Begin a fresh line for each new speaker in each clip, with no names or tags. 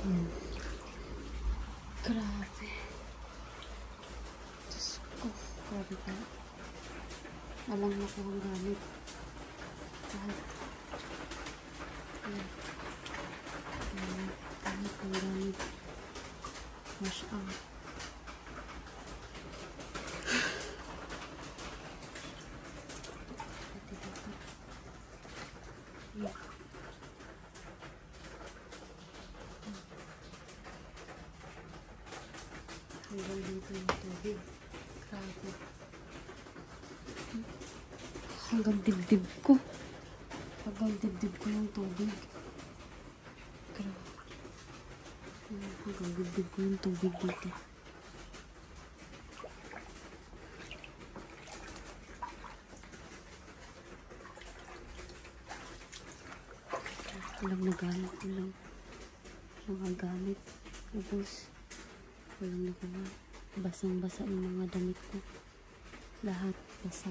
Ayan. Grabe. Diyos ko. Grabe ka. Alam mo ko ang gamit. Lahat. Ayan. Ayan. Lahat ang gamit. Wash out. Hanggang dito yung tubig. Grabe. Hanggang dibdib ko. Hanggang dibdib ko yung tubig. Grabe. Hanggang dibdib ko yung tubig dito. Walang nagamit. Walang nakagamit. Ubus. Walang nagawa. Basang-basa yung mga damit ko. Lahat basa.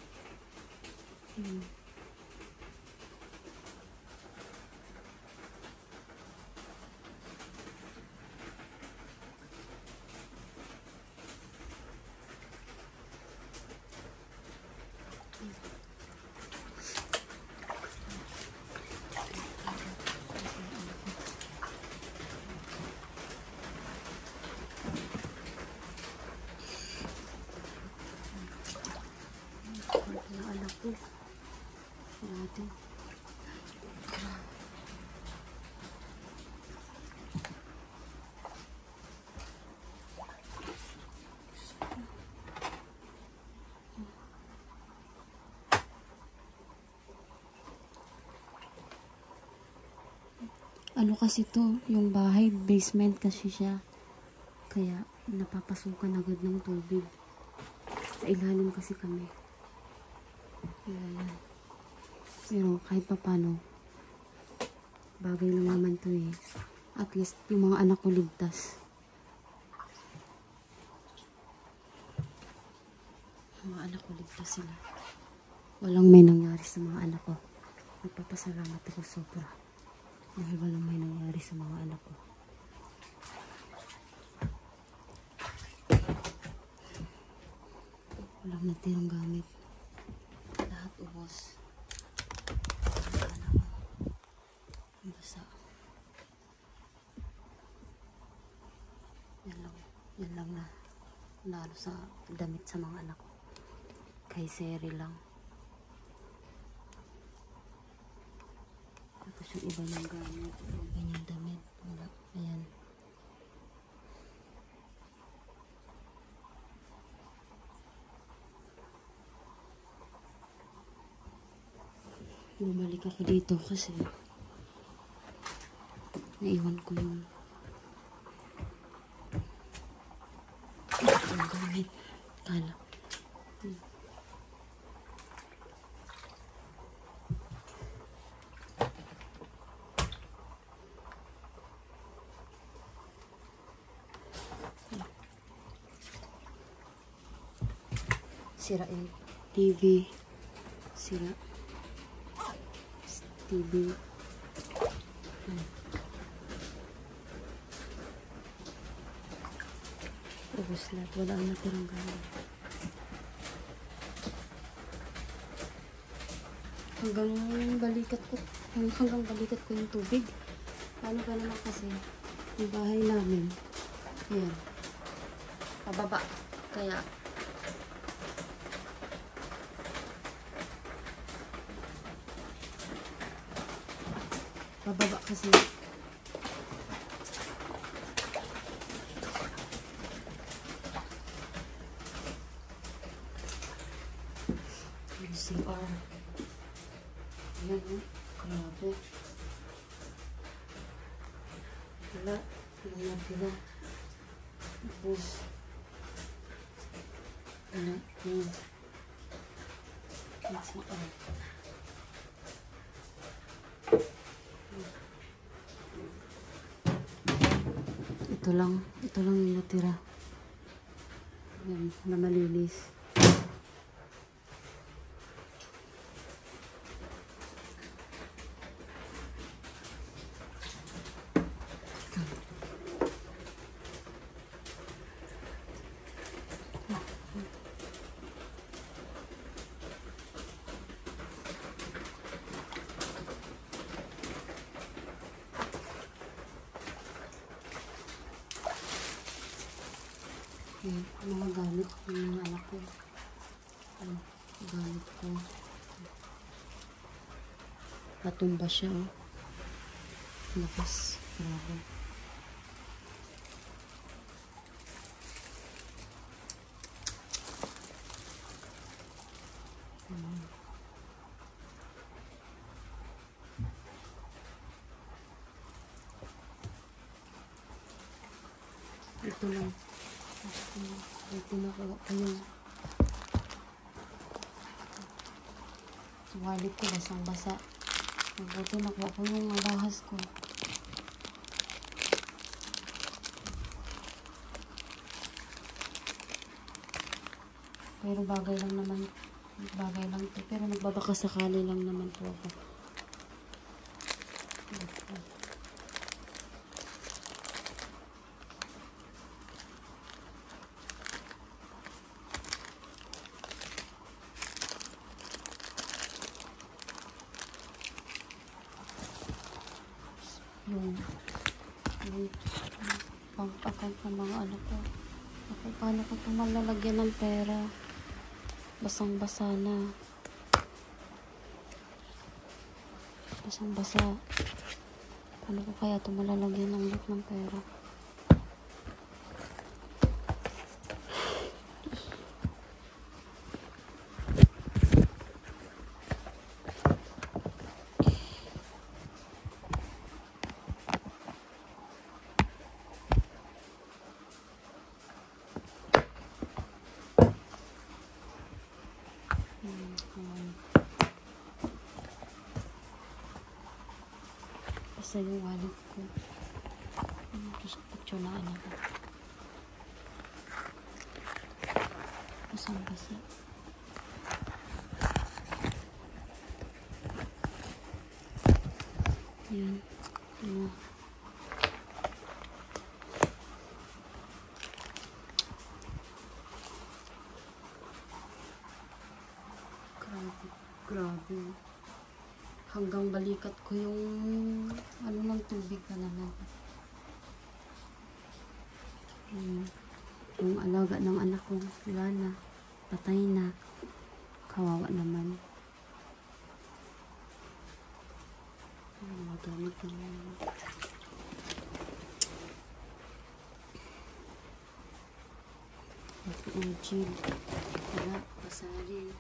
Ang anak ko. Natin. Ano kasi to, yung bahay, basement kasi siya. Kaya napapasukan agad ng tubig. Sa ilalim kasi kami. Ayan. Pero kahit pa paano, bagay lang naman to eh. At least yung mga anak ko ligtas. Yung mga anak ko ligtas sila. Walang may nangyari sa mga anak ko. Nagpapasalamat ako sobra. Dahil walang may nangyari sa mga anak ko. Walang natirang gamit. Lahat ubos. Basa. Yan lang na lalo sa damit sa mga anak ko. Kay Seri lang. Tapos yung iba ng gamit, yung ganyang damit, wala. Ayan. Bumalik ako dito kasi naiwan ko yung gamit. Kala. Sira yung TV. Sira. TV. Ubus lahat. Wala ang natirang gamit. Hanggang balikat ko yung tubig. Paano ba naman kasi yung bahay namin. Ayan. Pababa. Kaya pababa kasi. CR. Ayan o. Grabe. Wala. Wala pila. Tapos. Wala. Ayan. CR. Ito lang yung natira. Ayan, na malinis. Yung mga gamit ng mga anak ko. Yung gamit ko. Natumba siya, oh. Lakas. Grabe. Ito lang. Ito na ko yung wallet ko basang-basa. Mabuti nakuha ko yung alahas ko. Pero bagay lang naman. Bagay lang to. Pero nagbabaka sakali lang naman po ako. Yung pang-account ng mga ano ko. Ako, paano ko ito malalagyan ng pera? Basang-basa na. Basang-basa. Paano ko kaya ito malalagyan ng ulit ng pera? Basta yung wallet ko. Tapos picture na anak ko. Basang-basa. Yan. Ano. Grabe. Grabe. Hanggang balikat ko yung ano ng tubig na naman. Yung alaga ng anak ko, wala na. Patay na. Kawawa naman. Magamit na naman. Ito ang chill. Wala, pasarin.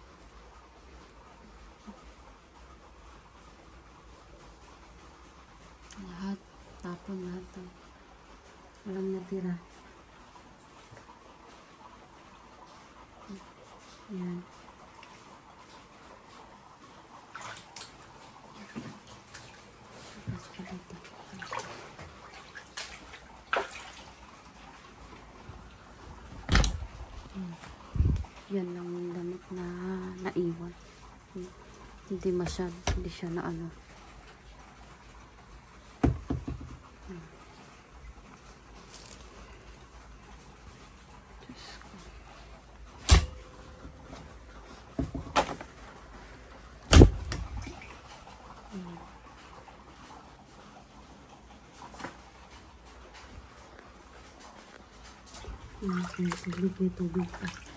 Lahat, tapon lahat to. Walang natira. Yan. Tapos pa dito. Yan lang yung damit na naiwan. Hindi masyad, hindi siya na ano. Tubig, may tubig pa.